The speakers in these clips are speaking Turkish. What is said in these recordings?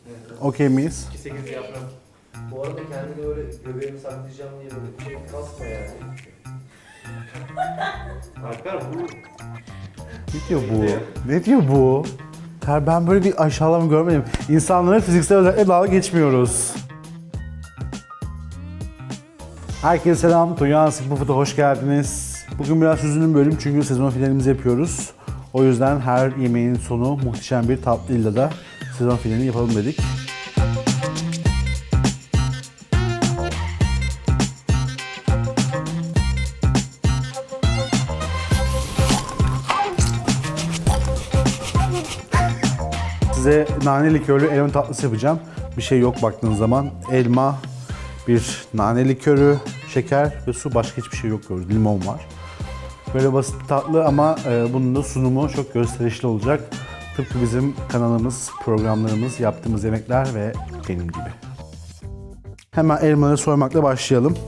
Okey miyiz? 2-8 yaprak. Bu arada kendini öyle göbeğimi saklayacağım diye böyle şey kasma yani. Alper bu... Ne diyor bu? Ne diyor bu? Ben böyle bir aşağılama görmedim. İnsanlara fiziksel özellikle dalga geçmiyoruz. Herkese selam. Tuğyan Sıkmıfı'da hoş geldiniz. Bugün biraz üzüldüm bölüm çünkü sezon finalimizi yapıyoruz. O yüzden her yemeğin sonu muhteşem bir tatlıyla da sezon finalini yapalım dedik. Size nane likörlü elma tatlısı yapacağım. Bir şey yok baktığınız zaman. Elma, bir nane likörü, şeker ve su. Başka hiçbir şey yok gördüğünüz. Limon var. Böyle basit tatlı ama bunun da sunumu çok gösterişli olacak. Tıpkı bizim kanalımız, programlarımız, yaptığımız yemekler ve benim gibi. Hemen elmaları soymakla başlayalım.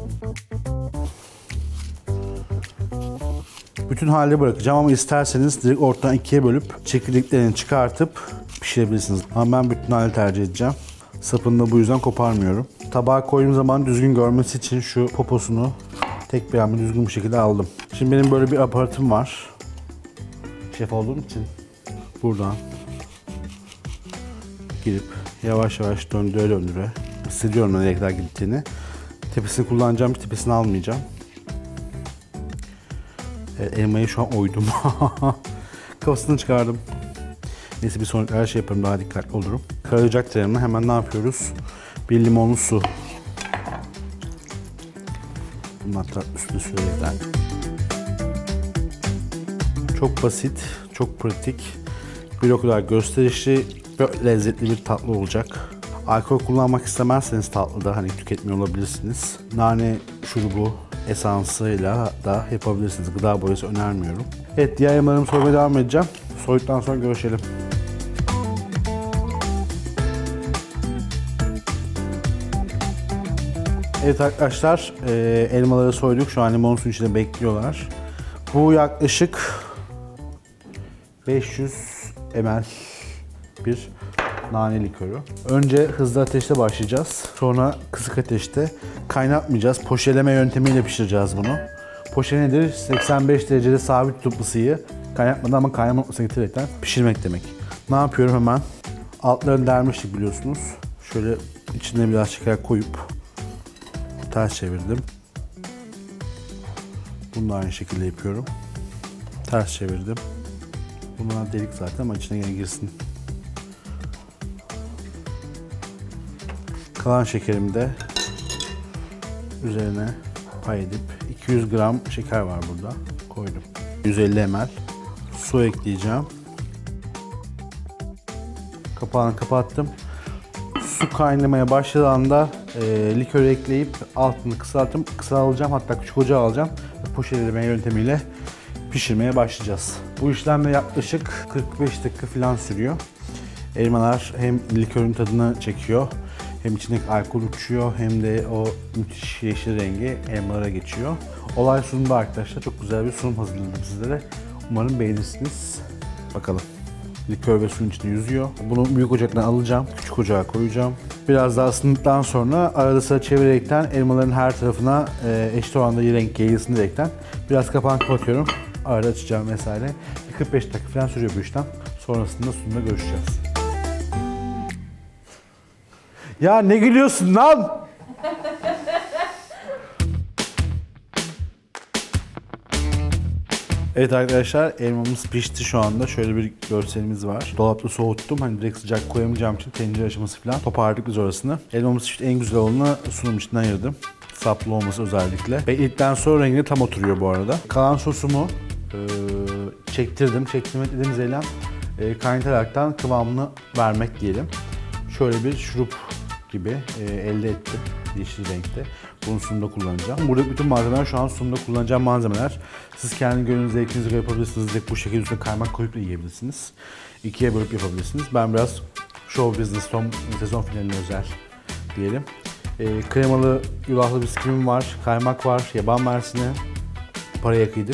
Bütün hali bırakacağım ama isterseniz direkt ortadan ikiye bölüp çekirdeklerini çıkartıp pişirebilirsiniz. Ama ben bütün hali tercih edeceğim. Sapını da bu yüzden koparmıyorum. Tabağa koyduğum zaman düzgün görmesi için şu poposunu tek bir hamle düzgün bir şekilde aldım. Şimdi benim böyle bir aparatım var. Şef olduğum için buradan girip yavaş yavaş döndüre döndüre hissediyorum nereye kadar gittiğini. Tepesini kullanacağım, tepesini almayacağım. Elmayı şu an oydum. Kafasını çıkardım. Neyse bir sonraki her şey yaparım, daha dikkatli olurum. Karacaktır elma. Hemen ne yapıyoruz? Bir limonlu su. Bunu hatta üstüne sürerekten. Çok basit, çok pratik. Bir o kadar gösterişli ve lezzetli bir tatlı olacak. Alkol kullanmak istemezseniz tatlıda hani tüketmiyor olabilirsiniz. Nane şurubu esansıyla da yapabilirsiniz. Gıda boyası önermiyorum. Evet, diğer elmalarımı soymaya devam edeceğim. Soyduktan sonra görüşelim. Evet arkadaşlar, elmaları soyduk. Şu an limonun suyun içinde bekliyorlar. Bu yaklaşık 500 ml bir nane likörü. Önce hızlı ateşte başlayacağız. Sonra kısık ateşte kaynatmayacağız. Poşeleme yöntemiyle pişireceğiz bunu. Poşe nedir? 85 derecede sabit tutup ısıyı kaynatmadan ama kaynama noktasına getirerekten pişirmek demek. Ne yapıyorum hemen? Altlarını delmiştik biliyorsunuz. Şöyle içine biraz şeker koyup ters çevirdim. Bunu da aynı şekilde yapıyorum. Ters çevirdim. Bunlar delik zaten ama içine yine girsin. Kalan şekerimi de üzerine pay edip 200 gram şeker var burada. Koydum. 150 ml su ekleyeceğim. Kapağını kapattım. Su kaynamaya başladığı anda likörü ekleyip altını kısaltacağım, hatta küçük ocağa alacağım ve poşetleme yöntemiyle pişirmeye başlayacağız. Bu işlem yaklaşık 45 dakika falan sürüyor. Elmalar hem likörün tadını çekiyor, hem içindeki alkol uçuyor, hem de o müthiş yeşil rengi elmalara geçiyor. Olay sunumda arkadaşlar. Çok güzel bir sunum hazırladım sizlere. Umarım beğenirsiniz. Bakalım. Likör ve suyun içinde yüzüyor. Bunu büyük ocaktan alacağım, küçük ocağa koyacağım. Biraz daha ısındıktan sonra arada sıra çevirerekten elmaların her tarafına eşit oranda renk yayılsın diyerekten biraz kapağını kapatıyorum. Arada açacağım vesaire. 45 dakika falan sürüyor bu işlem. Sonrasında sunumda görüşeceğiz. Ya ne gülüyorsun lan? Evet arkadaşlar, elmamız pişti şu anda. Şöyle bir görselimiz var. Dolapta soğuttum. Hani direkt sıcak koyamayacağım için tencere aşaması falan toparladık biz orasını. Elmamız işte en güzel olanı sunum içinden ayırdım. Saplı olması özellikle. Bekledikten sonra rengi tam oturuyor bu arada. Kalan sosumu çektirdim. Çektirmek dediğimiz eylem kaynataraktan kıvamını vermek diyelim. Şöyle bir şurup gibi elde ettim. Yeşil renkte. Bunu sunumda kullanacağım. Burada bütün malzemeler şu an sunumda kullanacağım malzemeler. Siz kendi gönlünüz, zevkinize göre yapabilirsiniz. Direkt bu şekilde üstüne kaymak koyup da yiyebilirsiniz. İkiye bölüp yapabilirsiniz. Ben biraz show business sezon finaline özel diyelim. Kremalı yulaflı bisküvim var, kaymak var, yaban mersini, paraya kıydık.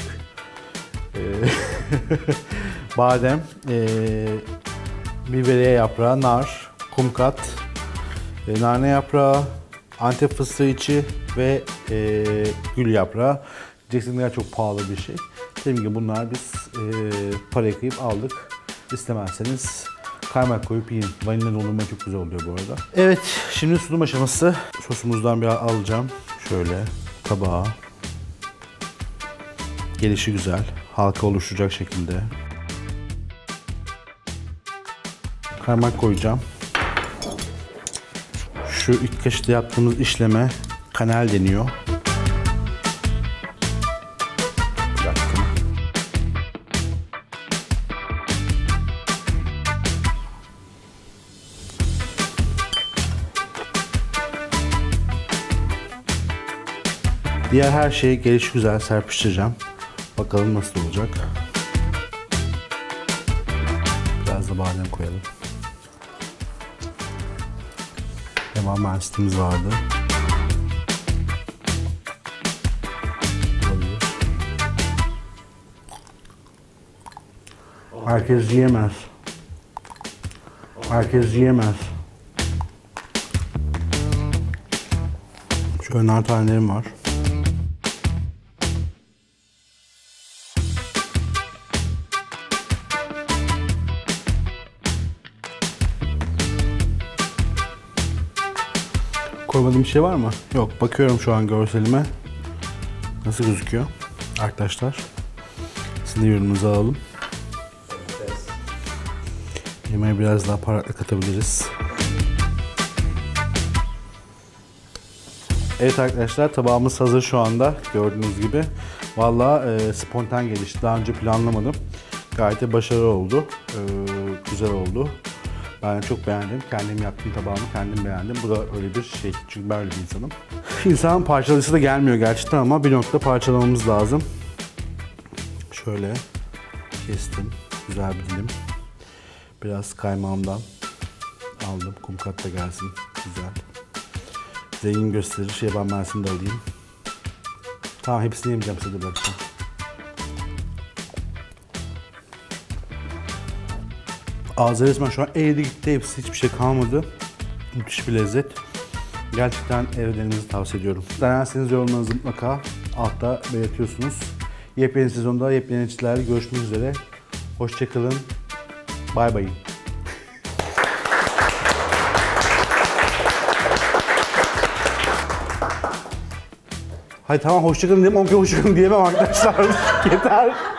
Badem, biberiye yaprağı, nar, kumkat, nane yaprağı, Antep fıstığı içi ve gül yaprağı. Diyeceksiniz çok pahalı bir şey. Dediğim gibi bunlar biz parayı kıyıp aldık. İstemezseniz kaymak koyup yiyin. Vanilya dondurma çok güzel oluyor bu arada. Evet, şimdi sunum aşaması. Sosumuzdan biraz alacağım. Şöyle tabağa. Gelişi güzel. Halka oluşacak şekilde. Kaymak koyacağım. Şu ilk kaşıkta yaptığımız işleme kanel deniyor. Bıraktım. Diğer her şeyi gelişigüzel serpiştireceğim. Bakalım nasıl olacak. Biraz da badem koyalım. Devam mersinimiz vardı. Herkes yiyemez. Herkes yiyemez. Şöyle nar tanelerim var. Koymadığım bir şey var mı? Yok. Bakıyorum şu an görselime. Nasıl gözüküyor? Arkadaşlar. Sizin de yorumunuzu alalım. Yemeğe biraz daha baharatla katabiliriz. Evet arkadaşlar, tabağımız hazır şu anda. Gördüğünüz gibi. Vallahi spontan gelişti. Daha önce planlamadım. Gayet de başarılı oldu. Güzel oldu. Ben çok beğendim. Kendim yaptım tabağımı, kendim beğendim. Bu da öyle bir şey. Çünkü ben öyle bir insanım. İnsanın parçalısı da gelmiyor gerçekten ama bir nokta parçalamamız lazım. Şöyle kestim. Güzel bir dilim. Biraz kaymağımdan aldım. Kumkat da gelsin. Güzel. Zengin gösterir. Şehban Mersin'i de alayım. Tamam, hepsini yemeyeceğim, size de bırakacağım. Ağzı resmen şu an eridi gitti. Hepsi, hiçbir şey kalmadı. Müthiş bir lezzet. Gerçekten evlerinizi tavsiye ediyorum. Denerseniz yorumlarınızı mutlaka altta belirtiyorsunuz. Yepyeni sezonda yepyeni içlerle görüşmek üzere. Hoşçakalın. Bay bay. Hayır tamam, hoşçakalın diyeyim. 10 kere hoşçakalın diyemem arkadaşlar. Yeter.